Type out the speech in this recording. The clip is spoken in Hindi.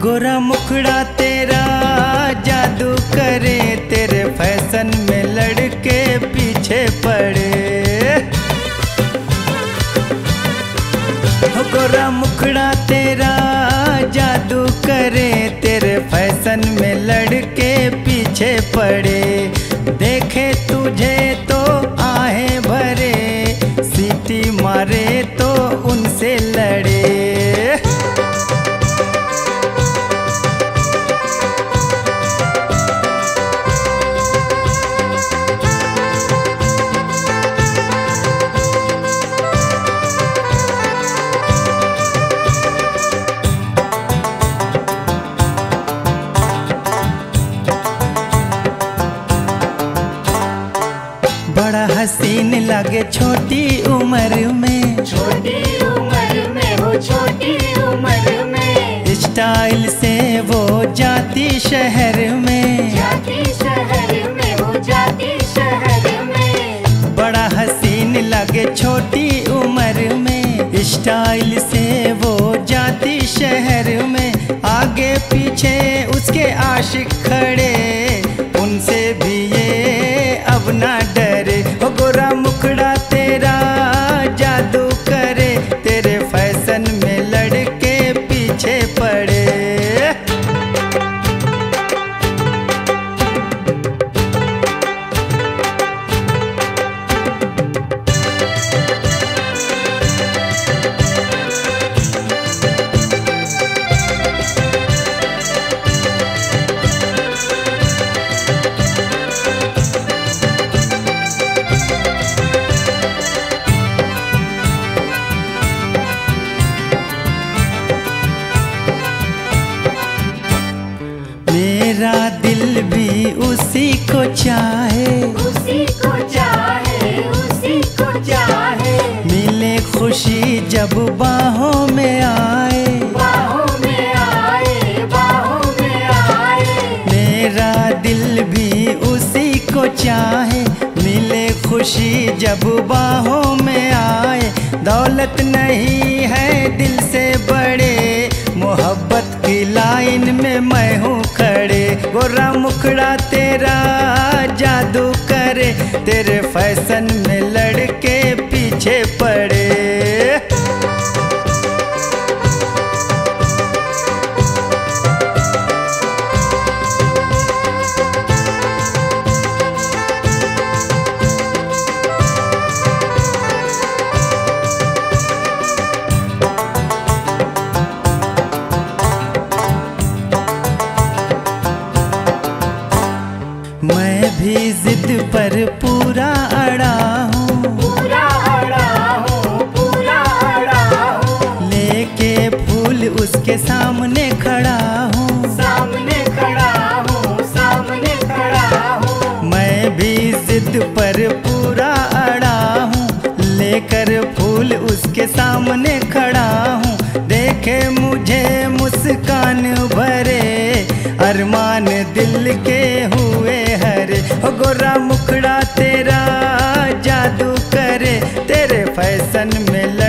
गोरा मुखड़ा तेरा जादू करे, तेरे फैशन में लड़के पीछे पड़े। गोरा मुखड़ा तेरा जादू करे, तेरे फैशन में लड़के पीछे पड़े। देखे तुझे तो आहें भरे, सीटी मारे तो उनसे लड़े। बड़ा हसीन लगे छोटी उम्र में, छोटी उम्र में वो छोटी उम्र में। स्टाइल से वो जाती शहर में, जाती शहर में वो जाती शहर में। बड़ा हसीन लगे छोटी उम्र में, स्टाइल से वो जाती शहर में। आगे पीछे उसके आशिक खड़े, उनसे भी ये अब ना डरे। ओ गोरा मुखड़ा तेरा जादू करे, तेरे फैशन में लड़के पीछे पड़े। मेरा दिल भी उसी को चाहे, उसी को चाहे, उसी को चाहे। मिले खुशी जब बाहों में आए, बाहों में आए, बाहों में आए। मेरा दिल भी उसी को चाहे, मिले खुशी जब बाहों में आए। दौलत नहीं है दिल से बड़े, मोहब्बत की लाइन में मैं हूँ खड़े। गोरा मुखड़ा तेरा जादू करे, तेरे फैशन में लड़के पीछे पड़े। मैं भी जिद पर पूरा अड़ा हूँ, पूरा अड़ा हूँ, पूरा अड़ा हूँ। लेके फूल उसके सामने खड़ा हूँ, सामने खड़ा हूँ, सामने खड़ा हूँ। मैं भी जिद पर पूरा अड़ा हूँ, लेकर फूल उसके सामने खड़ा हूँ। देखे मुझे मुस्कान भरे, अरमान दिल के हुए हरे। ओ गोरा मुखड़ा तेरा जादू करे, तेरे फैशन में